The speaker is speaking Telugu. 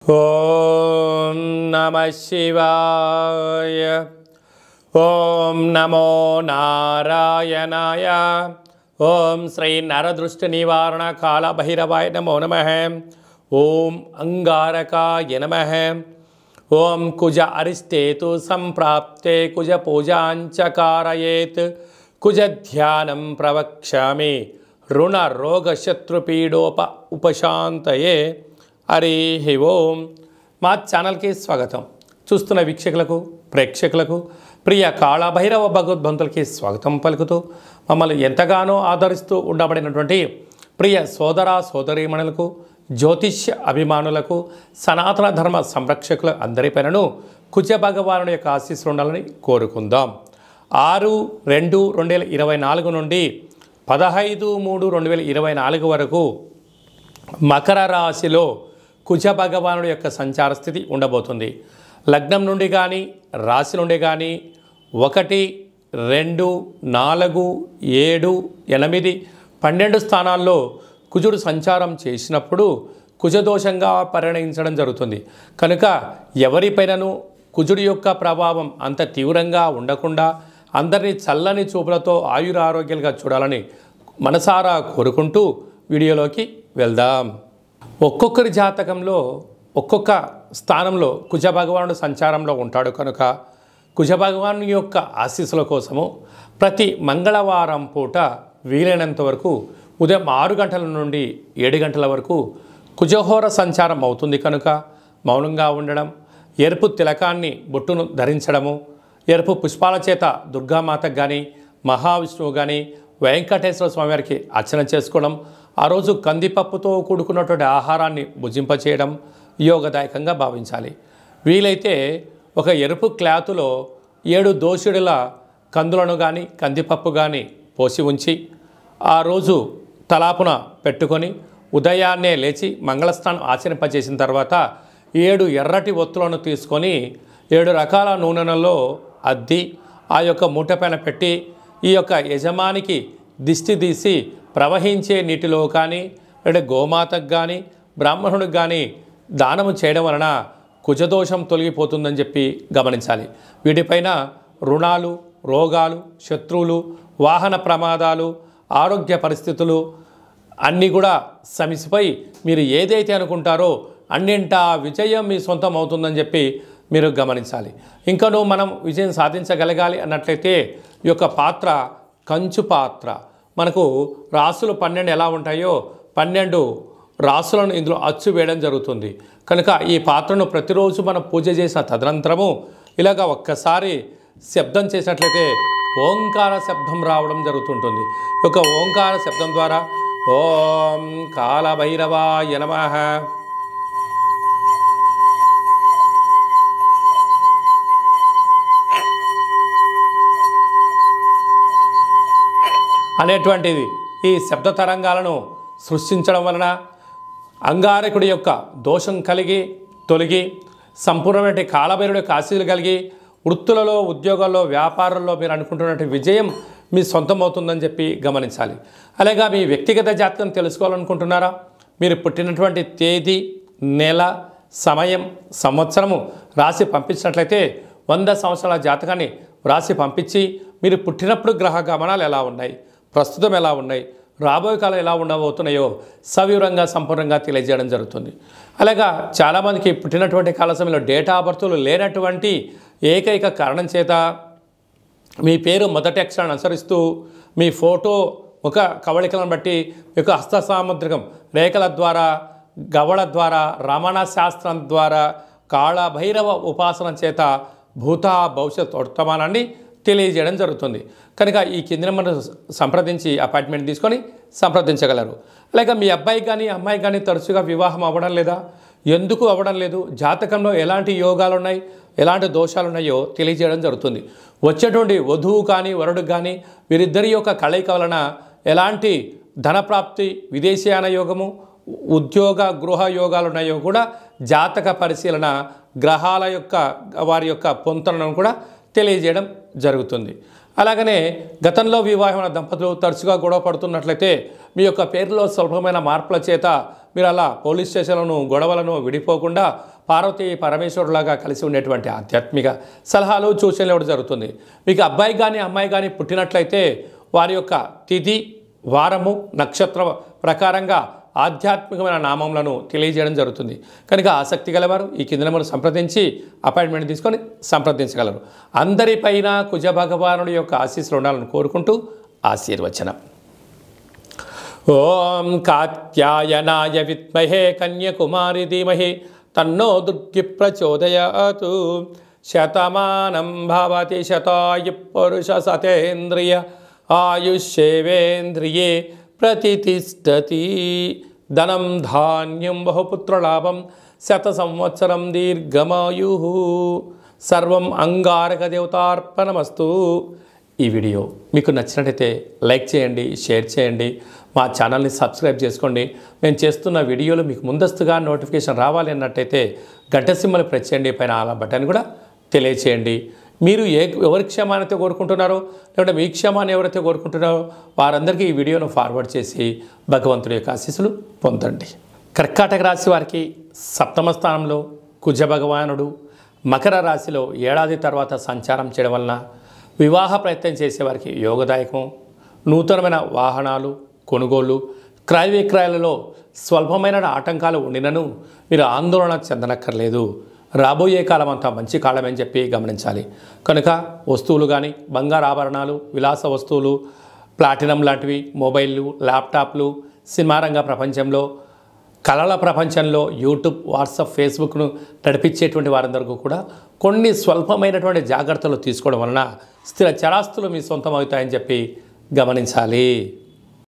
ఓం నమః శివాయ. ఓం నమో నారాయణాయ. ఓం శ్రీ నరదృష్టి నివారణ కాళభైరవాయ నమో నమః. ఓం అంగారకాయ నమః. ఓం కుజ అరిష్టేతు సంప్రాప్తే కుజ పూజాంచ కారయేత్ కుజ ధ్యానం ప్రవక్ష్యామి రుణ రోగ శత్రుపీడోప ఉపశాంతయే. హరి ఓం. మా ఛానల్కి స్వాగతం. చూస్తున్న వీక్షకులకు ప్రేక్షకులకు ప్రియ కాళభైరవ భగవద్బంతులకి స్వాగతం పలుకుతూ మమ్మల్ని ఎంతగానో ఆదరిస్తూ ఉండబడినటువంటి ప్రియ సోదర సోదరీమణులకు జ్యోతిష్య అభిమానులకు సనాతన ధర్మ సంరక్షకుల అందరిపైనను కుజ భగవానుడి యొక్క ఆశీస్సులు ఉండాలని కోరుకుందాం. 6/2/2024 నుండి 15/3/2024 వరకు మకర రాశిలో కుజ భగవానుడి యొక్క సంచార స్థితి ఉండబోతుంది. లగ్నం నుండి కానీ రాశి నుండి కానీ 1, 2, 4, 7, 8, 12 స్థానాల్లో కుజుడు సంచారం చేసినప్పుడు కుజదోషంగా పరిగణించడం జరుగుతుంది. కనుక ఎవరిపైనను కుజుడి యొక్క ప్రభావం అంత తీవ్రంగా ఉండకుండా అందరినీ చల్లని చూపులతో ఆయురారోగ్యాలుగా చూడాలని మనసారా కోరుకుంటూ వీడియోలోకి వెళ్దాం. ఒక్కొక్కరి జాతకంలో ఒక్కొక్క స్థానంలో కుజ భగవానుడు సంచారంలో ఉంటాడు. కనుక కుజ భగవాను యొక్క ఆశీస్సుల కోసము ప్రతి మంగళవారం పూట వీలైనంత వరకు ఉదయం 6 గంటల నుండి 7 గంటల వరకు కుజహోర సంచారం అవుతుంది. కనుక మౌనంగా ఉండడం, ఎరుపు తిలకాన్ని బొట్టును ధరించడము, ఎరుపు పుష్పాల చేత దుర్గామాతకు కానీ మహావిష్ణువు కానీ వెంకటేశ్వర స్వామివారికి అర్చన చేసుకోవడం, ఆ రోజు కందిపప్పుతో కూడుకున్నటువంటి ఆహారాన్ని భుజింపచేయడం యోగదాయకంగా భావించాలి. వీలైతే ఒక ఎరుపు క్లాతులో 7 దోషుడుల కందులను కానీ కందిపప్పు కానీ పోసి ఉంచి ఆ రోజు తలాపున పెట్టుకొని ఉదయాన్నే లేచి మంగళస్నానం ఆచరింపచేసిన తర్వాత 7 ఎర్రటి ఒత్తులను తీసుకొని 7 రకాల నూనెలలో అద్ది ఆ యొక్క మూట పైన పెట్టి ఈ యొక్క యజమానికి దిష్టి తీసి ప్రవహించే నీటిలో కానీ లేదా గోమాతకు కానీ బ్రాహ్మణుడికి కానీ దానము చేయడం వలన కుజదోషం తొలగిపోతుందని చెప్పి గమనించాలి. వీటిపైన రుణాలు, రోగాలు, శత్రువులు, వాహన ప్రమాదాలు, ఆరోగ్య పరిస్థితులు అన్నీ కూడా సమిసిపోయి మీరు ఏదైతే అనుకుంటారో అన్నింటా విజయం మీ సొంతం అవుతుందని చెప్పి మీరు గమనించాలి. ఇంకనూ మనం విజయం సాధించగలగాలి అన్నట్లయితే ఈ యొక్క పాత్ర కంచు పాత్ర. మనకు రాసులు 12 ఎలా ఉంటాయో 12 రాసులను ఇందులో అచ్చు వేయడం జరుగుతుంది. కనుక ఈ పాత్రను ప్రతిరోజు మనం పూజ చేసిన తదనంతరము ఇలాగ ఒక్కసారి శబ్దం చేసినట్లయితే ఓంకార శబ్దం రావడం జరుగుతుంటుంది. ఈ యొక్క ఓంకార శబ్దం ద్వారా ఓం కాళభైరవాయ నమః, అనేటువంటిది ఈ శబ్ద తరంగాలను సృష్టించడం వలన అంగారకుడి యొక్క దోషం తొలగి సంపూర్ణమైన కాళభైరవుడి యొక్క ఆశీస్సులు కలిగి వృత్తులలో, ఉద్యోగాల్లో, వ్యాపారంలో మీరు అనుకుంటున్నటువంటి విజయం మీ సొంతం అవుతుందని చెప్పి గమనించాలి. అలాగే మీ వ్యక్తిగత జాతకం తెలుసుకోవాలనుకుంటున్నారా? మీరు పుట్టినటువంటి తేదీ, నెల, సమయం, సంవత్సరము రాసి పంపించినట్లయితే 100 సంవత్సరాల జాతకాన్ని రాసి పంపించి మీరు పుట్టినప్పుడు గ్రహ గమనాలు ఎలా ఉన్నాయి, ప్రస్తుతం ఎలా ఉన్నాయి, రాబోయే కాలం ఎలా ఉండబోతున్నాయో సవివరంగా సంపూర్ణంగా తెలియజేయడం జరుగుతుంది. అలాగా చాలామందికి పుట్టినటువంటి కాల సమయంలో డేటా ఆఫ్ బర్త్లు లేనటువంటి ఏకైక కారణం చేత మీ పేరు మొదటి అక్షరాన్ని అనుసరిస్తూ మీ ఫోటో ఒక కవళికలను బట్టి యొక్క హస్త సాముద్రికం రేఖల ద్వారా, గవళ ద్వారా, రమణ శాస్త్రం ద్వారా, కాళభైరవ ఉపాసన చేత భూత భవిష్యత్ వర్తమానాన్ని తెలియజేయడం జరుగుతుంది. కనుక ఈ కింద నెంబర్ సంప్రదించి అపాయింట్మెంట్ తీసుకొని సంప్రదించగలరు. అలాగే మీ అబ్బాయి కానీ అమ్మాయి కానీ తరచుగా వివాహం అవ్వడం లేదా, ఎందుకు అవ్వడం లేదు, జాతకంలో ఎలాంటి యోగాలు ఉన్నాయి, ఎలాంటి దోషాలు ఉన్నాయో తెలియజేయడం జరుగుతుంది. వచ్చేటువంటి వధువు కానీ వరుడు కానీ వీరిద్దరి యొక్క కలయిక వలన ఎలాంటి ధనప్రాప్తి, విదేశీయాన యోగము, ఉద్యోగ గృహ యోగాలు ఉన్నాయో కూడా జాతక పరిశీలన గ్రహాల యొక్క వారి యొక్క పొంతనను కూడా తెలియజేయడం జరుగుతుంది. అలాగనే గతంలో వివాహమైన దంపతులు తరచుగా గొడవ పడుతున్నట్లయితే మీ యొక్క పేరులో స్వల్పమైన మార్పుల చేత మీరు అలా పోలీస్ స్టేషన్లను గొడవలను విడిపోకుండా పార్వతీ పరమేశ్వరులాగా కలిసి ఉండేటువంటి ఆధ్యాత్మిక సలహాలు సూచనలు ఇవ్వడం జరుగుతుంది. మీకు అబ్బాయి కానీ అమ్మాయి కానీ పుట్టినట్లయితే వారి యొక్క తిథి, వారము, నక్షత్ర ప్రకారంగా ఆధ్యాత్మికమైన నామములను తెలియజేయడం జరుగుతుంది. కనుక ఆసక్తి గలవారు ఈ కింద నెంబర్ను సంప్రదించి అపాయింట్మెంట్ తీసుకొని సంప్రదించగలరు. అందరిపైన కుజ భగవానుడి యొక్క ఆశీస్సులు ఉండాలని కోరుకుంటూ ఆశీర్వచనం. ఓం కాత్యాయనాయ విద్మహే కన్యకుమారి ధీమహి తన్నో దుర్గి ప్రచోదయాతు. శతమానం భవతి శతాయు పురుష సతేంద్రియ ఆయుష్యేవేంద్రియే ప్రతిష్టతి. ధనం ధాన్యం బహుపుత్రలాభం శత సంవత్సరం దీర్ఘమాయు. సర్వం అంగారక దేవతార్పణమస్తు. ఈ వీడియో మీకు నచ్చినట్లయితే లైక్ చేయండి, షేర్ చేయండి, మా ఛానల్ని సబ్స్క్రైబ్ చేసుకోండి. మేము చేస్తున్న వీడియోలు మీకు ముందస్తుగా నోటిఫికేషన్ రావాలి అన్నట్టయితే గంట సింబల్ ప్రెస్ చేయండి, పైన ఆల్ బటన్ కూడా తెలియచేయండి. మీరు ఎవరి క్షేమాన్ని కోరుకుంటున్నారో లేకుంటే మీ క్షేమాన్ని ఎవరైతే కోరుకుంటున్నారో వారందరికీ ఈ వీడియోను ఫార్వర్డ్ చేసి భగవంతుడి యొక్క ఆశీస్సులు పొందండి. కర్కాటక రాశి వారికి సప్తమ స్థానంలో కుజ భగవానుడు మకర రాశిలో ఏడాది తర్వాత సంచారం చేయడం వలన వివాహ ప్రయత్నం చేసేవారికి యోగదాయకం. నూతనమైన వాహనాలు కొనుగోలు, క్రయ విక్రయాలలో స్వల్పమైన ఆటంకాలు ఉండినను మీరు ఆందోళన చెందనక్కర్లేదు. రాబోయే కాలం అంతా మంచి కాలమని చెప్పి గమనించాలి. కనుక వస్తువులు కానీ బంగారు ఆభరణాలు, విలాస వస్తువులు, ప్లాటినం లాంటివి, మొబైళ్ళు, ల్యాప్టాప్లు, సినిమా రంగ ప్రపంచంలో, కళల ప్రపంచంలో యూట్యూబ్, వాట్సాప్, ఫేస్బుక్ను నడిపించేటువంటి వారందరికీ కూడా కొన్ని స్వల్పమైనటువంటి జాగ్రత్తలు తీసుకోవడం వలన స్థిర చరాస్తులు మీ సొంతం అవుతాయని చెప్పి గమనించాలి.